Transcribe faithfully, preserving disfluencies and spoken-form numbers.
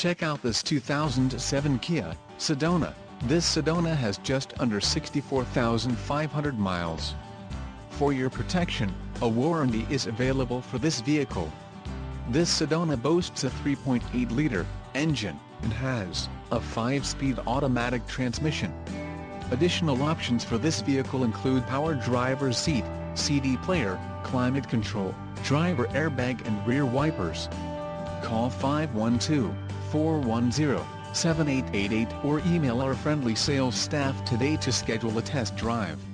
Check out this two thousand seven Kia Sedona. This Sedona has just under sixty-four thousand five hundred miles. For your protection, a warranty is available for this vehicle. This Sedona boasts a three point eight liter engine and has a five speed automatic transmission. Additional options for this vehicle include power driver's seat, C D player, climate control, driver airbag and rear wipers. Call five one two, four one zero, seven eight eight eight or email our friendly sales staff today to schedule a test drive.